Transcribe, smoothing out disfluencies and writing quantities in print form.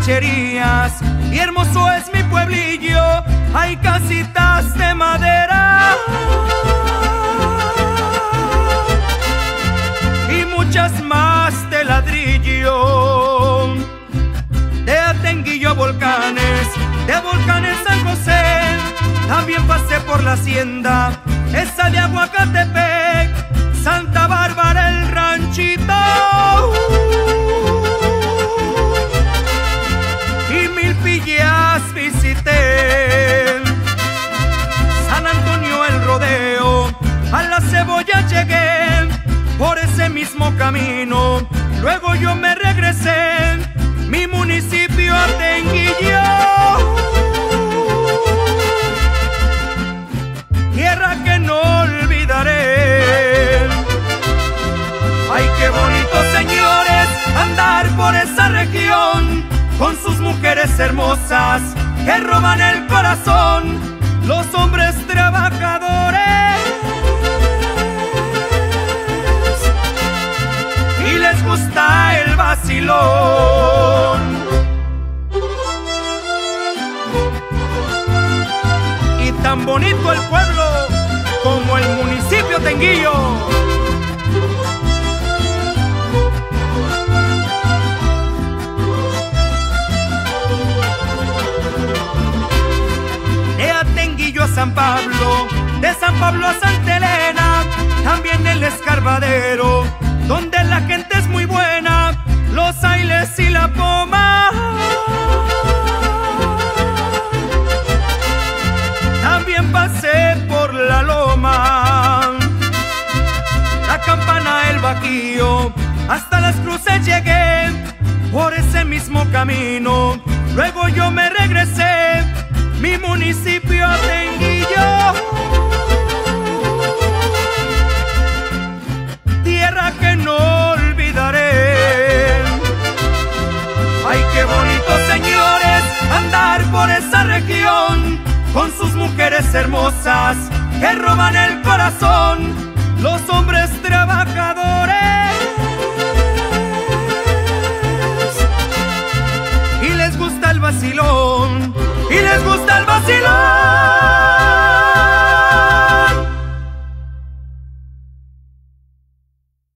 rancherías y hermoso es mi pueblillo. Hay casitas de madera y muchas más de ladrillo. De Atenguillo a Volcanes, de Volcanes a San José, también pasé por la hacienda esa de Aguacatepec, Santa Bárbara el ranchito y Milpillas visité. San Antonio el rodeo, a la Cebolla llegué por ese mismo camino. Luego yo me regresé, mi municipio Atenguillo, tierra que no olvidaré. Ay, qué bonito, señores, andar por esa región con sus mujeres hermosas que roban el corazón, los hombres trabajadores, y les gusta el vacilón. Y tan bonito el pueblo como el municipio Atenguillo. De Atenguillo a San Pablo, de San Pablo a Santa Elena, también el Escarbadero, donde la gente es muy buena, los Ailes y la Poma. También pasé por la Loma, la Campana, el Bajío, hasta Las Cruces llegué por ese mismo camino. Luego yo me regresé, mi municipio Atenguillo, tierra que no olvidaré. Ay, qué bonito, señores, andar por esa región con sus mujeres hermosas que roban el corazón, los hombres trabajadores, y les gusta el vacilón, y les gusta el vacilón.